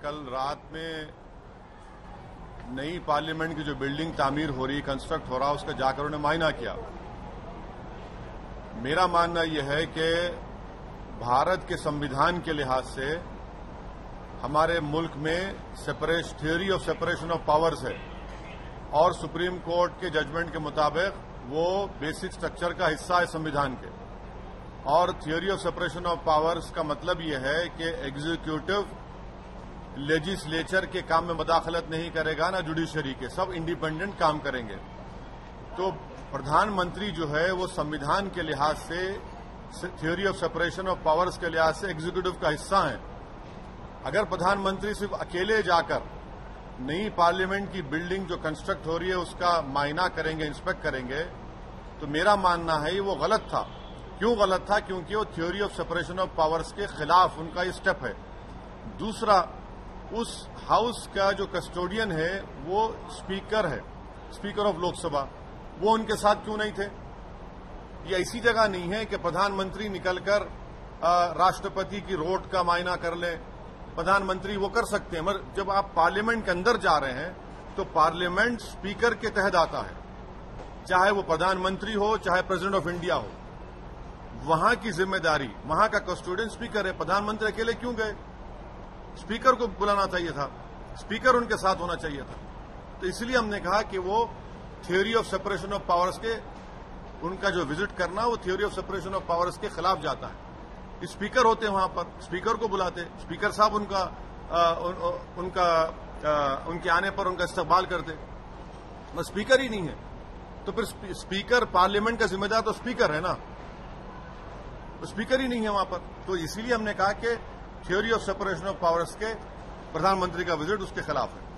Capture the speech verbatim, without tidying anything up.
कल रात में नई पार्लियामेंट की जो बिल्डिंग तामीर हो रही, कंस्ट्रक्ट हो रहा, उसका जाकर उन्होंने मायना किया। मेरा मानना यह है कि भारत के संविधान के लिहाज से हमारे मुल्क में separation theory of separation of powers है और सुप्रीम कोर्ट के जजमेंट के मुताबिक वो बेसिक स्ट्रक्चर का हिस्सा है संविधान के। और theory of separation of powers का मतलब यह है कि एग्जीक्यूटिव लेजिस्लेचर के काम में मदाखलत नहीं करेगा, ना जुडिशरी के, सब इंडिपेंडेंट काम करेंगे। तो प्रधानमंत्री जो है वो संविधान के लिहाज से theory of separation of powers के लिहाज से एग्जीक्यूटिव का हिस्सा है। अगर प्रधानमंत्री सिर्फ अकेले जाकर नई पार्लियामेंट की बिल्डिंग जो कंस्ट्रक्ट हो रही है उसका मायना करेंगे, इंस्पेक्ट करेंगे, तो मेरा मानना है वो गलत था। क्यों गलत था? क्योंकि वो theory of separation of powers के खिलाफ उनका ये स्टेप है। दूसरा, उस हाउस का जो कस्टोडियन है वो स्पीकर है, स्पीकर ऑफ लोकसभा, वो उनके साथ क्यों नहीं थे? ये ऐसी जगह नहीं है कि प्रधानमंत्री निकलकर राष्ट्रपति की रोट का मायना कर ले। प्रधानमंत्री वो कर सकते हैं, मगर जब आप पार्लियामेंट के अंदर जा रहे हैं तो पार्लियामेंट स्पीकर के तहत आता है, चाहे वो प्रधानमंत्री हो चाहे प्रेसिडेंट ऑफ इंडिया हो। वहां की जिम्मेदारी, वहां का कस्टोडियन स्पीकर है। प्रधानमंत्री अकेले क्यों गए? स्पीकर को बुलाना चाहिए था, स्पीकर उनके साथ होना चाहिए था। तो इसलिए हमने कहा कि वो theory of separation of powers के, उनका जो विजिट करना वो theory of separation of powers के खिलाफ जाता है। स्पीकर होते वहां पर, स्पीकर को बुलाते, स्पीकर साहब उनका आ, उन, उनका आ, उनके आने पर उनका इस्तकबाल करते। वो स्पीकर ही नहीं है तो फिर स्पीकर, पार्लियामेंट का जिम्मेदार तो स्पीकर है ना, तो स्पीकर ही नहीं है वहां पर। तो इसीलिए हमने कहा कि theory of separation of powers के प्रधानमंत्री का विजिट उसके खिलाफ है।